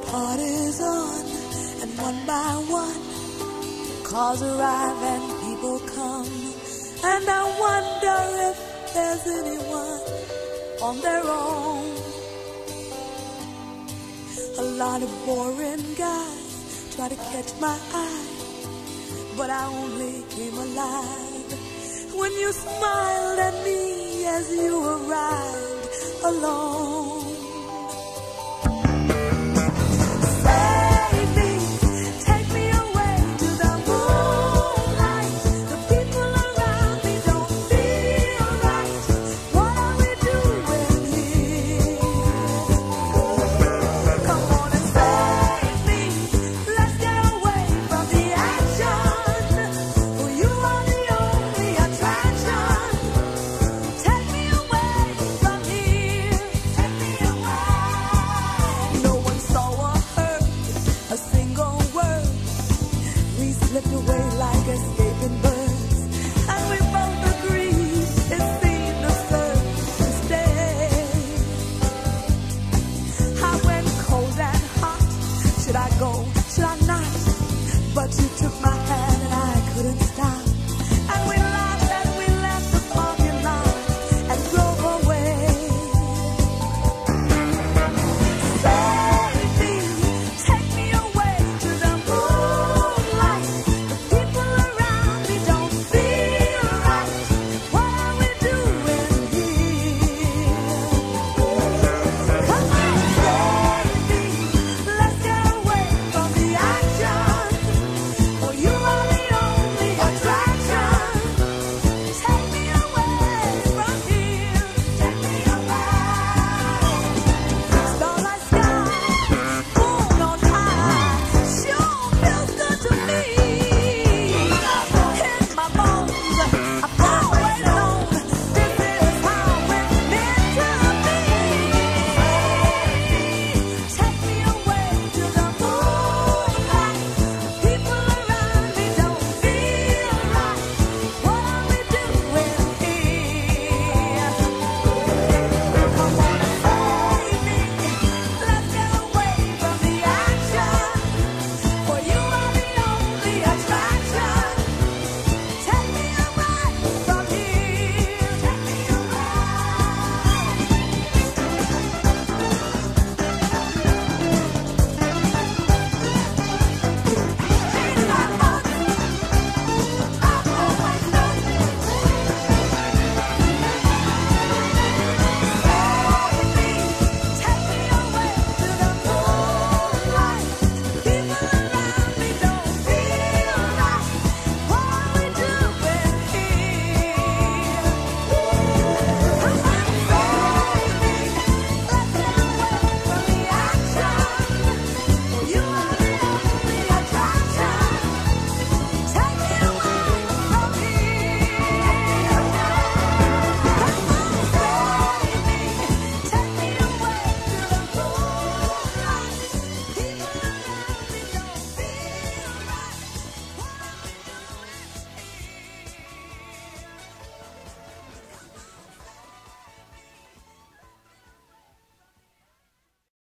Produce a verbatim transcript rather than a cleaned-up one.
party's on, and one by one, cars arrive and people come, and I wonder if there's anyone on their own. A lot of boring guys try to catch my eye, but I only came alive when you smiled at me as you arrived alone.